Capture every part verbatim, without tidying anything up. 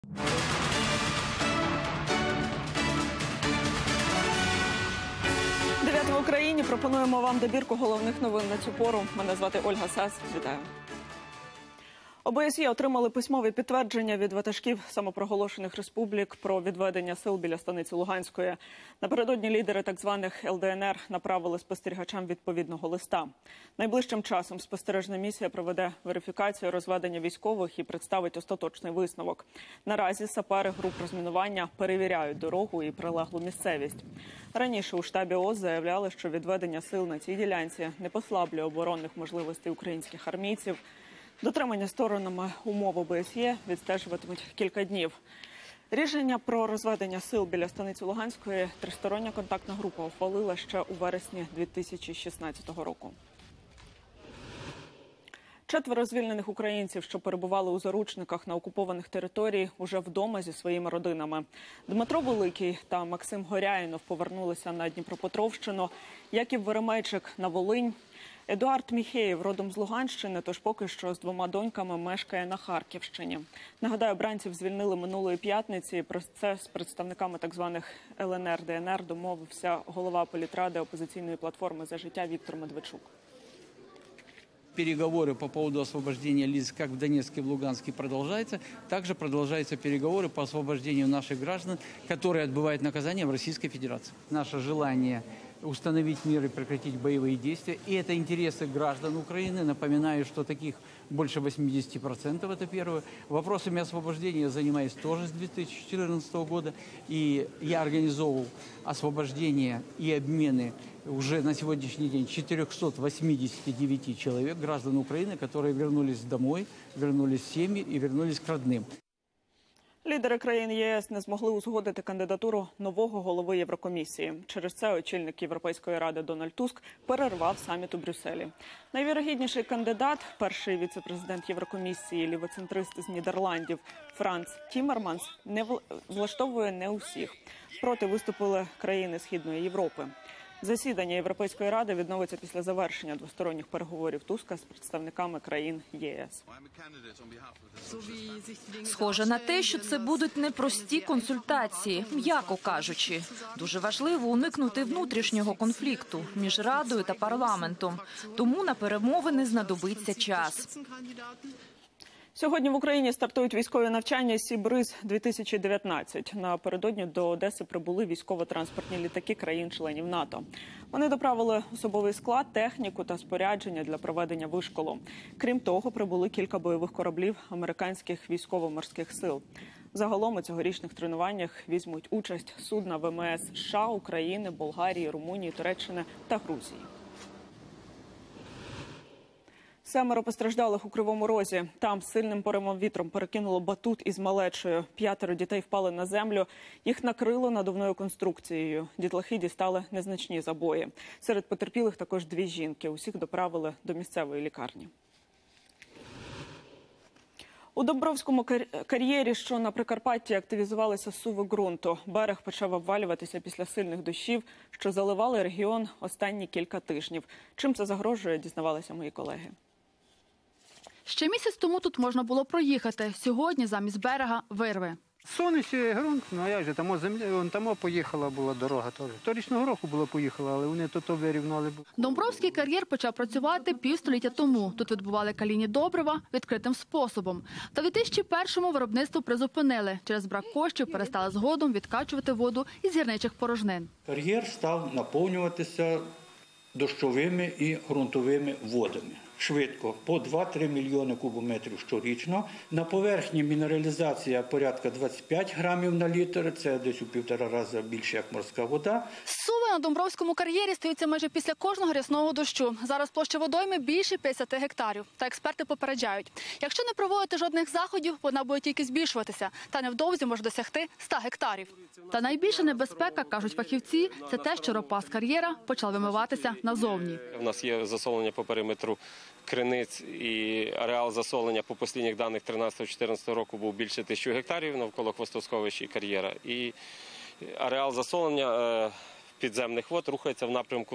дев'яте в Україні. Пропонуємо вам добірку головних новин на цю пору. Мене звати Ольга Сас. Вітаю. ОБСЄ отримали письмові підтвердження від ватажків самопроголошених республік про відведення сил біля станиці Луганської. Напередодні лідери так званих ел де ен ер направили спостерігачам відповідного листа. Найближчим часом спостережна місія проведе верифікацію розведення військових і представить остаточний висновок. Наразі сапери груп розмінування перевіряють дорогу і прилеглу місцевість. Раніше у штабі ООС заявляли, що відведення сил на цій ділянці не послаблює оборонних можливостей українських армійців. Дотримання сторонами умов ОБСЄ відстежуватимуть кілька днів. Рішення про розведення сил біля станиці Луганської тристороння контактна група ухвалила ще у вересні дві тисячі шістнадцятого року. Четверо звільнених українців, що перебували у заручниках на окупованих територіях, уже вдома зі своїми родинами. Дмитро Великий та Максим Горяїнов повернулися на Дніпропетровщину, Яків Веремейчик – на Волинь. Едуард Міхеєв родом з Луганщини, тож поки що з двома доньками мешкає на Харківщині. Нагадаю, бранців звільнили минулої п'ятниці. Про це з представниками так званих ел ен ер, де ен ер домовився голова політради опозиційної платформи «За життя» Віктор Медведчук. Переговоры по поводу освобождения лиц как в Донецке и в Луганске продолжаются. Также продолжаются переговоры по освобождению наших граждан, которые отбывают наказание в Российской Федерации. Наше желание установить мир и прекратить боевые действия. И это интересы граждан Украины. Напоминаю, что таких больше восьмидесяти процентов, это первое. Вопросами освобождения я занимаюсь тоже с две тысячи четырнадцатого года. И я организовывал освобождение и обмены уже на сегодняшний день четырёхсот восьмидесяти девяти человек, граждан Украины, которые вернулись домой, вернулись в семьи и вернулись к родным. Лідери країн ЄС не змогли узгодити кандидатуру нового голови Єврокомісії. Через це очільник Європейської ради Дональд Туск перервав саміт у Брюсселі. Найвірогідніший кандидат – перший віце-президент Єврокомісії, лівоцентрист з Нідерландів Франц Тіммерманс – не влаштовує не усіх. Проти виступили країни Східної Європи. Засідання Європейської ради відновиться після завершення двосторонніх переговорів Туска з представниками країн ЄС. Схоже на те, що це будуть непрості консультації, м'яко кажучи. Дуже важливо уникнути внутрішнього конфлікту між Радою та парламентом. Тому на перемовини знадобиться час. Сьогодні в Україні стартують військові навчання «Сі-Бриз-дві тисячі дев'ятнадцять». Напередодні до Одеси прибули військово-транспортні літаки країн-членів НАТО. Вони доправили особовий склад, техніку та спорядження для проведення вишколу. Крім того, прибули кілька бойових кораблів американських військово-морських сил. Загалом у цьогорічних тренуваннях візьмуть участь судна ВМС США, України, Болгарії, Румунії, Туреччини та Грузії. Семеро постраждалих у Кривому Розі. Там сильним поривом вітром перекинуло батут із малечою. П'ятеро дітей впали на землю. Їх накрило надувною конструкцією. Дітлахи дістали незначні забої. Серед потерпілих також дві жінки. Усіх доправили до місцевої лікарні. У Домбровському кар'єрі, що на Прикарпатті, активізувалися суви ґрунту. Берег почав обвалюватися після сильних дощів, що заливали регіон останні кілька тижнів. Чим це загрожує, дізнавалися мої колеги. Ще місяць тому тут можна було проїхати. Сьогодні замість берега – вирви. Сонячний ґрунт, ну а як же, там земля, вон там поїхала була дорога теж. Торічного року була поїхала, але вони то-то вирівнали. Домбровський кар'єр почав працювати півстоліття тому. Тут відбували калійні добрива відкритим способом. Та в дві тисячі першому виробництво призупинили. Через брак коштів перестали згодом відкачувати воду із гірничих порожнин. Кар'єр став наповнюватися дощовими і ґрунтовими водами. Швидко, по два-три мільйони кубометрів щорічно. На поверхні мінералізація порядка двадцять п'ять грамів на літр, це десь у півтора рази більше, як морська вода. Суви на Домбровському кар'єрі стаються майже після кожного рясного дощу. Зараз площа водойми більше п'ятдесят гектарів. Та експерти попереджають, якщо не проводити жодних заходів, вона буде тільки збільшуватися. Та невдовзі може досягти ста гектарів. Та найбільша небезпека, кажуть фахівці, це те, що ропа з кар'єра почала вимиватися назовні. У нас є засолення по периметру криниць, і ареал засолення по останніх даних тринадцятого-чотирнадцятого року був більше тисячі гектарів навколо хвостосховища і кар'єра. І ареал засолення підземних вод рухається в напрямку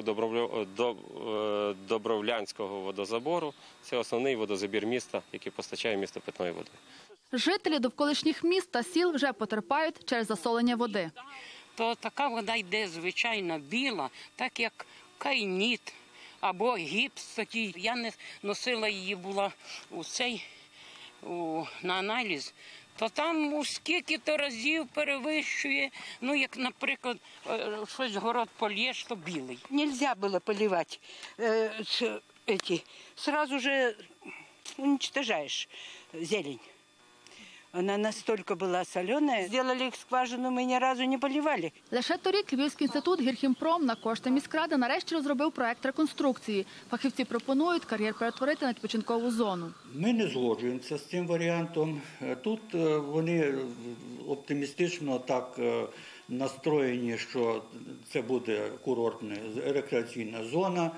Добровлянського водозабору. Це основний водозабір міста, який постачає місто питною водою. Жителі довколишніх міст та сіл вже потерпають через засолення води. То така вода йде звичайна біла, так як кайніт або гіпс такий. Я не носила її, була у цей, у, на аналіз, то там у скільки-то разів перевищує, ну як, наприклад, щось город полєш, то білий. Нельзя было поливать. Э, с, эти, сразу же уничтожаешь зелень. Она настолько была соленая. Сделали скважину, мы ни разу не поливали. Лише торік Львівський інститут «Гірхімпром» на кошти міськради нарешті розробив проект реконструкції. Фахівці пропонують кар'єр перетворити на відпочинкову зону. Ми не згоджуємося з цим варіантом. Тут вони оптимістично так настроєні, що це буде курортна рекреаційна зона.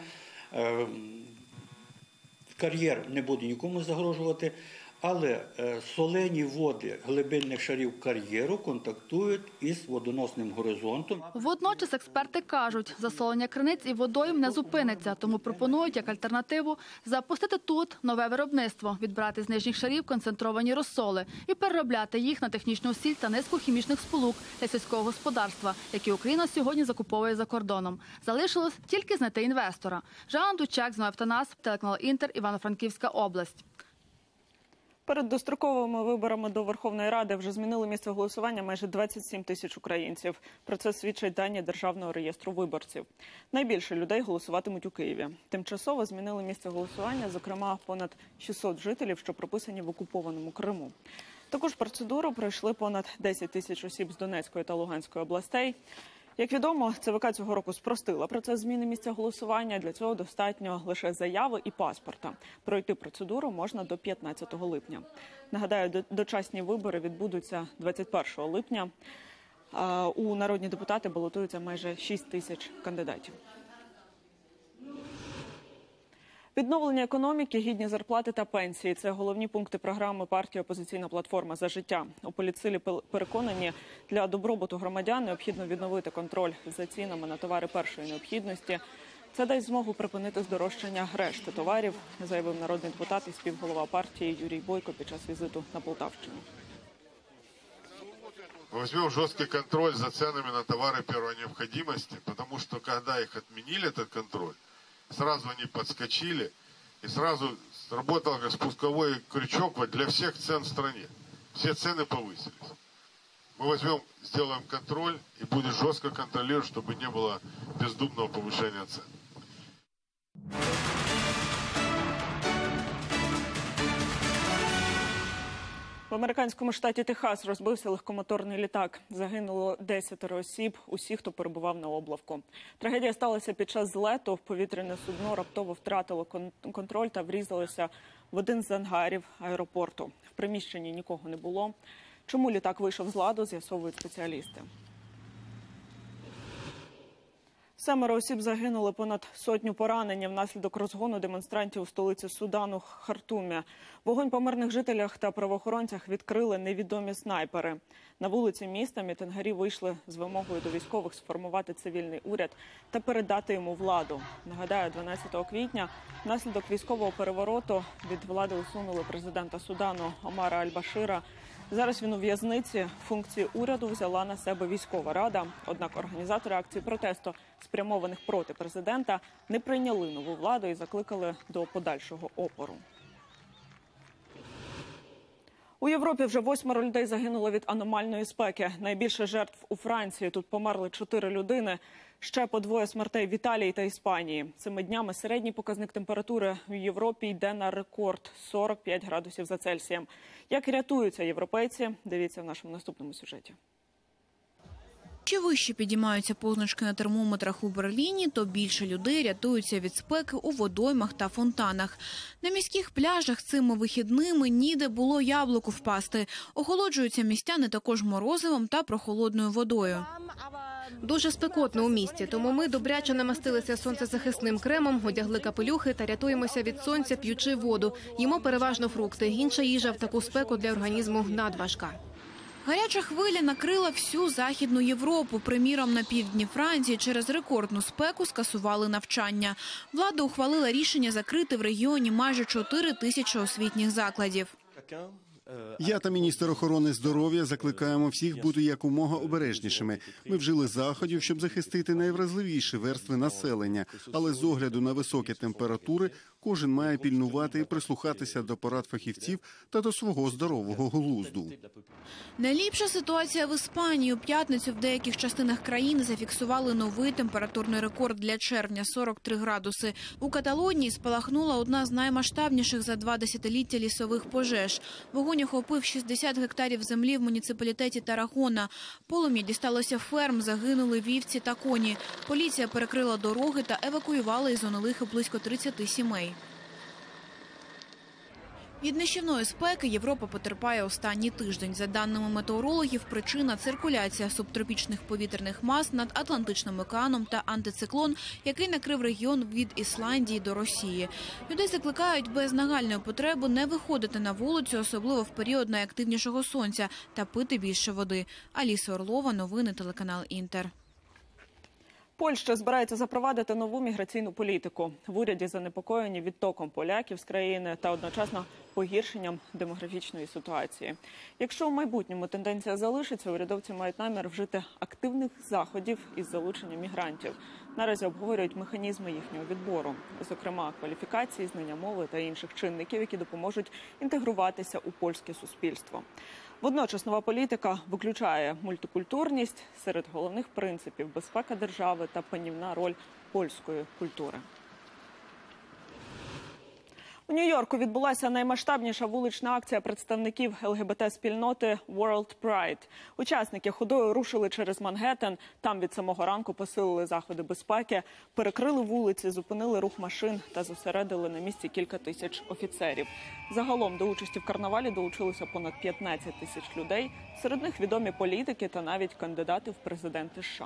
Кар'єр не буде нікому загрожувати. Але солені води глибинних шарів кар'єру контактують із водоносним горизонтом. Водночас експерти кажуть, засолення криниць і водойм не зупиниться, тому пропонують як альтернативу запустити тут нове виробництво, відбрати з нижніх шарів концентровані розсоли і переробляти їх на технічну сіль та низку хімічних сполук для сільського господарства, які Україна сьогодні закуповує за кордоном. Залишилось тільки знайти інвестора. Жанна Дучак, Зноєв Танас, телеканал «Інтер», Івано-Франківська область. Перед достроковими виборами до Верховної Ради вже змінили місце голосування майже двадцять сім тисяч українців. Про це свідчать дані Державного реєстру виборців. Найбільше людей голосуватимуть у Києві. Тимчасово змінили місце голосування, зокрема, понад шістсот жителів, що прописані в окупованому Криму. Також процедуру пройшли понад десять тисяч осіб з Донецької та Луганської областей. Як відомо, ЦВК цього року спростила процес зміни місця голосування. Для цього достатньо лише заяви і паспорта. Пройти процедуру можна до п'ятнадцятого липня. Нагадаю, дочасні вибори відбудуться двадцять першого липня. У народні депутати балотуються майже шість тисяч кандидатів. Відновлення економіки, гідні зарплати та пенсії – це головні пункти програми партії «Опозиційна платформа за життя». У політсилі переконані, для добробуту громадян необхідно відновити контроль за цінами на товари першої необхідності. Це дасть змогу припинити здорожчання решти товарів, заявив народний депутат і співголова партії Юрій Бойко під час візиту на Полтавщину. Возьмем жесткий контроль за ценами на товары первой необходимости, потому что когда их отменили, этот контроль, сразу они подскочили, и сразу сработал как спусковой крючок для всех цен в стране. Все цены повысились. Мы возьмем, сделаем контроль и будет жестко контролировать, чтобы не было бездумного повышения цен. В американському штаті Техас розбився легкомоторний літак. Загинуло десятеро осіб, усі, хто перебував на облавку. Трагедія сталася під час злету. Повітряне судно раптово втратило контроль та врізалося в один з ангарів аеропорту. В приміщенні нікого не було. Чому літак вийшов з ладу, з'ясовують спеціалісти. Семеро осіб загинули, понад сотню поранені внаслідок розгону демонстрантів у столиці Судану Хартумі. Вогонь по мирних жителях та правоохоронцях відкрили невідомі снайпери. На вулиці міста мітингарі вийшли з вимогою до військових сформувати цивільний уряд та передати йому владу. Нагадаю, дванадцятого квітня внаслідок військового перевороту від влади усунули президента Судану Омара Аль-Башира. Зараз він у в'язниці. Функції уряду взяла на себе військова рада. Однак організатори акцій протесту, спрямованих проти президента, не прийняли нову владу і закликали до подальшого опору. У Європі вже восьмеро людей загинуло від аномальної спеки. Найбільше жертв у Франції. Тут померли чотири людини. Ще по двоє смертей в Італії та Іспанії. Цими днями середній показник температури в Європі йде на рекорд – сорок п'ять градусів за Цельсієм. Як рятуються європейці? Дивіться в нашому наступному сюжеті. Чи вище підіймаються позначки на термометрах у Берліні, то більше людей рятуються від спеки у водоймах та фонтанах. На міських пляжах цими вихідними ніде було яблуку впасти. Охолоджуються містяни також морозивом та прохолодною водою. Дуже спекотно у місті, тому ми добряче намастилися сонцезахисним кремом, одягли капелюхи та рятуємося від сонця, п'ючи воду. Їмо переважно фрукти. Інша їжа в таку спеку для організму надважка. Гаряча хвиля накрила всю Західну Європу. Приміром, на півдні Франції через рекордну спеку скасували навчання. Влада ухвалила рішення закрити в регіоні майже чотири тисячі освітніх закладів. Я та міністр охорони здоров'я закликаємо всіх бути якомога обережнішими. Ми вжили заходів, щоб захистити найвразливіші верстви населення. Але з огляду на високі температури кожен має пільнувати і прислухатися до порад фахівців та до свого здорового глузду. Найліпша ситуація в Іспанії. У п'ятницю в деяких частинах країни зафіксували новий температурний рекорд для червня – сорок три градуси. У Каталонії спалахнула одна з наймасштабніших за два десятиліття лісових пожеж. Вогонь охопив шістдесят гектарів землі в муніципалітеті Тарагона. Полум'я дісталося ферм, загинули вівці та коні. Поліція перекрила дороги та евакуювала із зони лиха близько тридцяти сімей. Від нищівної спеки Європа потерпає останній тиждень. За даними метеорологів, причина – циркуляція субтропічних повітряних мас над Атлантичним океаном та антициклон, який накрив регіон від Ісландії до Росії. Людей закликають без нагальної потреби не виходити на вулицю, особливо в період найактивнішого сонця, та пити більше води. Аліса Орлова, новини, телеканал «Інтер». Польща збирається запровадити нову міграційну політику. В уряді занепокоєні відтоком поляків з країни та одночасно погіршенням демографічної ситуації. Якщо в майбутньому тенденція залишиться, урядовці мають намір вжити активних заходів із залучення мігрантів. Наразі обговорюють механізми їхнього відбору, зокрема кваліфікації, знання мови та інших чинників, які допоможуть інтегруватися у польське суспільство. Водночас нова політика виключає мультикультурність, серед головних принципів – безпека держави та панівна роль польської культури. У Нью-Йорку відбулася наймасштабніша вулична акція представників ЛГБТ-спільноти World Pride. Учасники ходою рушили через Мангеттен, там від самого ранку посилили заходи безпеки, перекрили вулиці, зупинили рух машин та зосередили на місці кілька тисяч офіцерів. Загалом до участі в карнавалі долучилося понад п'ятнадцять тисяч людей, серед них відомі політики та навіть кандидати в президенти США.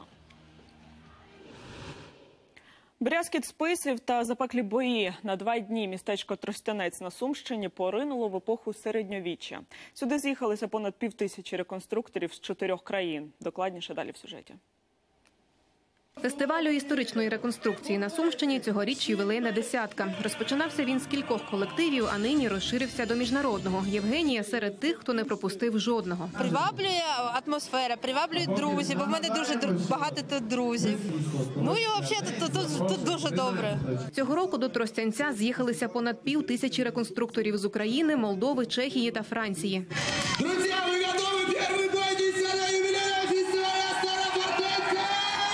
Брязкіт списів та запеклі бої. На два дні містечко Тростянець на Сумщині поринуло в епоху середньовіччя. Сюди з'їхалися понад півтисячі реконструкторів з чотирьох країн. Докладніше далі в сюжеті. Фестивалю історичної реконструкції на Сумщині цьогоріч ювілейна десятка. Розпочинався він з кількох колективів, а нині розширився до міжнародного. Євгенія серед тих, хто не пропустив жодного. Приваблює атмосфера, приваблюють друзі, бо в мене дуже багато тут друзів. Ну і взагалі тут, тут, тут дуже добре. Цього року до Тростянця з'їхалися понад пів тисячі реконструкторів з України, Молдови, Чехії та Франції. Друзі, ви готові? Перший бой десятого ювілейного фестивалю «Стара фортеця».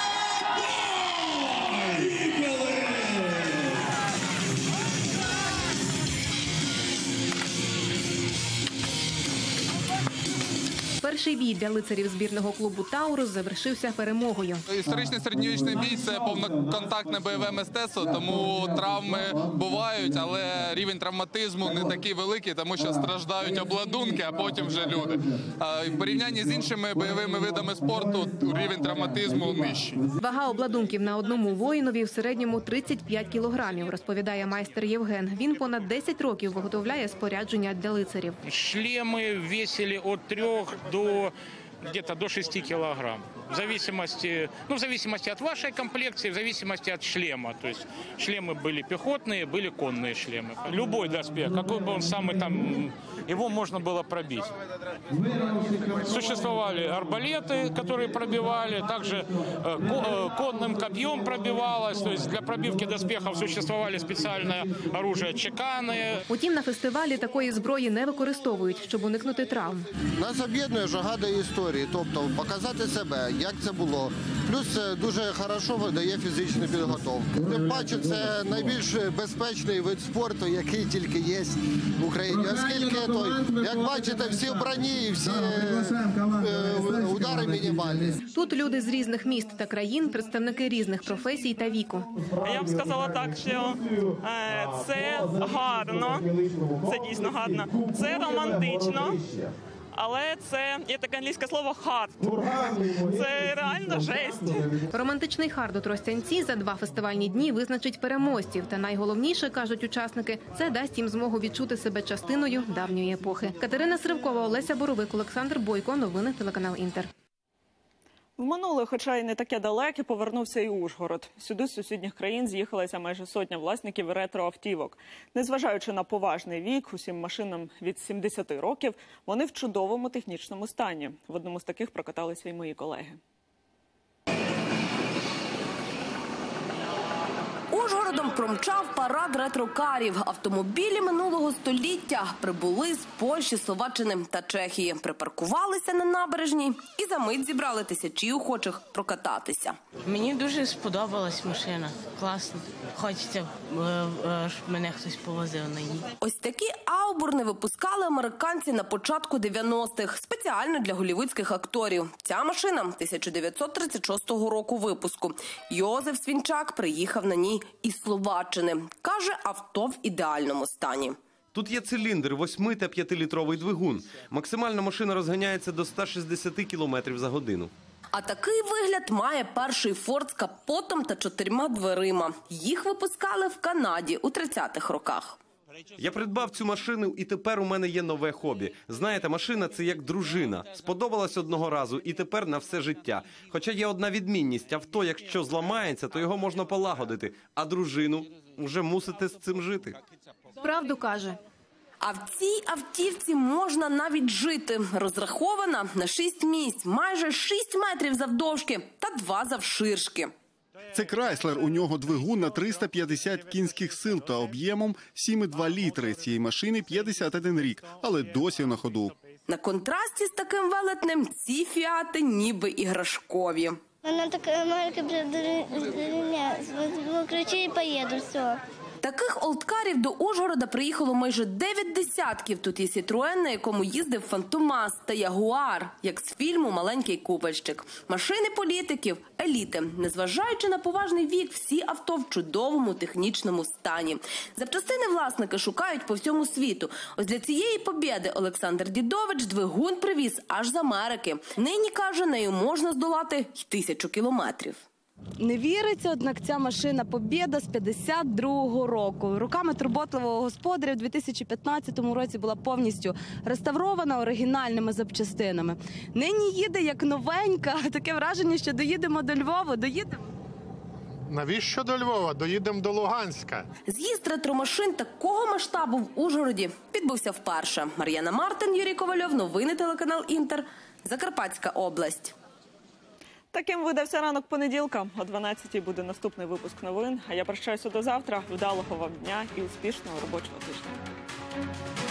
Перший бій для лицарів збірного клубу «Таурус» завершився перемогою. Історичний середньовічний бій – це повноконтактне бойове мистецтво, тому травми бувають, але рівень травматизму не такий великий, тому що страждають обладунки, а потім вже люди. А в порівнянні з іншими бойовими видами спорту рівень травматизму нижчий. Вага обладунків на одному воїнові в середньому тридцять п'ять кілограмів, розповідає майстер Євген. Він понад десять років виготовляє спорядження для лицарів. Шлеми весили від трьох до где-то до шести килограмм. В зависимости, ну, в зависимости от вашей комплекции, в зависимости от шлема. То есть шлемы были пехотные, были конные шлемы. Любой доспех, какой бы он самый там, его можно было пробить. Существовали арбалеты, которые пробивали, также конным копьем пробивалось. То есть для пробивки доспехов существовали специальное оружие чеканы. Утім, на фестивалі такої зброї не використовують, щоб уникнути травм. Нас об'єднує жага до історії, тобто показати себе, як це було. Плюс це дуже хорошо видає фізичну підготовку. Тим паче це найбільш безпечний вид спорту, який тільки є в Україні. Оскільки, то, як бачите, всі в броні і всі е, удари мінімальні. Тут люди з різних міст та країн, представники різних професій та віку. Я б сказала так, що е, це гарно, це дійсно гарно, це романтично. Але це є таке англійське слово «хард». Це реально жесть. Романтичний хард у Тростянці за два фестивальні дні визначить переможців. Та найголовніше, кажуть учасники, це дасть їм змогу відчути себе частиною давньої епохи. Катерина Сривкова, Олеся Боровик, Олександр Бойко. Новини телеканал «Інтер». В минуле, хоча й не таке далеке, повернувся і Ужгород. Сюди з сусідніх країн з'їхалася майже сотня власників ретроавтівок. Незважаючи на поважний вік, усім машинам від сімдесяти років, вони в чудовому технічному стані. В одному з таких прокаталися і мої колеги. Ужгородом промчав парад ретрокарів. Автомобілі минулого століття прибули з Польщі, Словаччини та Чехії. Припаркувалися на набережній і за мить зібрали тисячі охочих прокататися. Мені дуже сподобалась машина. Класно. Хочеться, щоб мене хтось повозив на ній. Ось такі аубурни випускали американці на початку дев'яностих. Спеціально для голлівудських акторів. Ця машина тисяча дев'ятсот тридцять шостого року випуску. Йозеф Свінчак приїхав на ній із Словаччини. Каже, авто в ідеальному стані. Тут є циліндр, восьми- та п'ятилітровий двигун. Максимальна машина розганяється до ста шістдесяти кілометрів за годину. А такий вигляд має перший Форд з капотом та чотирма дверима. Їх випускали в Канаді у тридцятих роках. Я придбав цю машину, і тепер у мене є нове хобі. Знаєте, машина – це як дружина. Сподобалась одного разу, і тепер на все життя. Хоча є одна відмінність – авто, якщо зламається, то його можна полагодити. А дружину вже мусите з цим жити. Правду каже. А в цій автівці можна навіть жити. Розрахована на шість місць, майже шість метрів завдовжки та два завширшки. Це Крайслер, у нього двигун на триста п'ятдесят кінських сил та об'ємом сім цілих два літри. Цієї машини п'ятдесят один рік, але досі на ходу. На контрасті з таким велетнем ці фіати ніби іграшкові. Вона така маленька, включи і поїду, все. Таких олдкарів до Ужгорода приїхало майже дев'ять десятків. Тут є Сітроен, на якому їздив Фантомас, та Ягуар, як з фільму «Маленький купальщик». Машини політиків – еліти. Незважаючи на поважний вік, всі авто в чудовому технічному стані. Запчастини власники шукають по всьому світу. Ось для цієї побєди Олександр Дідович двигун привіз аж з Америки. Нині, каже, нею можна здолати й тисячу кілометрів. Не віриться, однак ця машина «Побєда» з п'ятдесят другого року. Руками турботливого господаря в дві тисячі п'ятнадцятому році була повністю реставрована оригінальними запчастинами. Нині їде як новенька. Таке враження, що доїдемо до Львова. Доїдемо? Навіщо до Львова? Доїдемо до Луганська. З'їзд ретромашин такого масштабу в Ужгороді відбувся вперше. Мар'яна Мартин, Юрій Ковальов, новини телеканал «Інтер», Закарпатська область. Таким видався ранок понеділка. О дванадцятій буде наступний випуск новин. А я прощаюся до завтра. Вдалого вам дня і успішного робочого тижня.